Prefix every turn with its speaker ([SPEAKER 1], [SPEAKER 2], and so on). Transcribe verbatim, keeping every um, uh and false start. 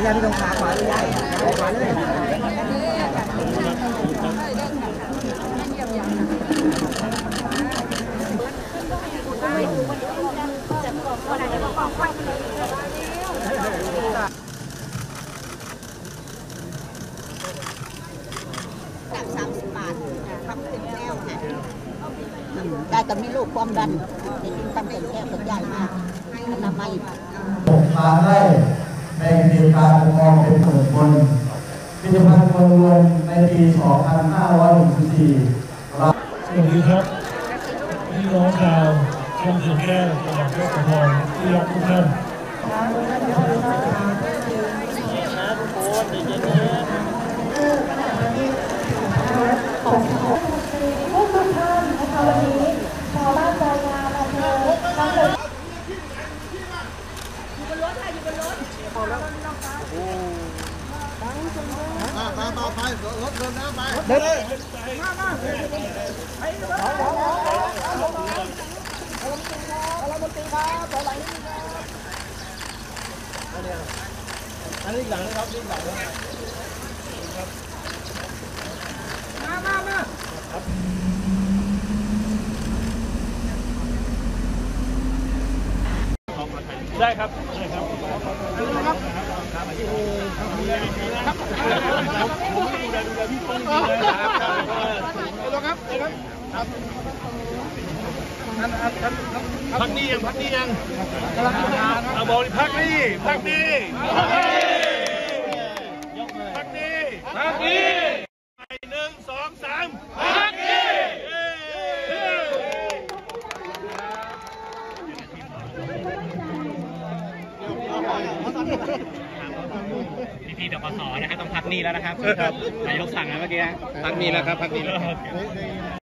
[SPEAKER 1] ยันตรงขาขวาเลยได้ขวาเลยสามสิบบาททำเป็นแก้วค่ะได้แต่ไม่ลูกความดันจะกินทำเป็นแก้วเป็นใหญ่มากอนามัย
[SPEAKER 2] หกล้านไร่ในเขตการปกครองเป็นส่วนบนพิพิธภัณฑ์เมืองรวมในปีสองพันห้าร้อยหกสิบสี่
[SPEAKER 3] สวัสดีครับพี่น้องชาวจังหวัดแก้วจังหวัดยะโสธรที่รักทุกท่าน
[SPEAKER 4] ของผู้ทุกท่านนะคะวันนี้ชาวบ้านใจงามอำเภอทางเดินอยู่บนรถค่ะอยู่บนรถ
[SPEAKER 1] มามามาไปรถเดินน้ำไปเดินเลยมามาไปไปเราบนตีครับถอยหลังนิดนึงครับอันนี้หลังนะครับนี่หลังนะครับมามามา
[SPEAKER 3] ได้ครับได้ครับ
[SPEAKER 1] ครับผมดูแลดูแลพี่ป้องดูแลครับครับครับพักนี้ยังพักนี้ยังเอาบอกพักนี้พักนี้พักนี้พักนี้หนึ่งสองสามพักนี้
[SPEAKER 5] พี่ๆดปสนะครับต้องพักหนี้แล้วนะครับนายกสั่งนะเมื่อกี้พักหนี้แล้วครับพักหนี้แล้ว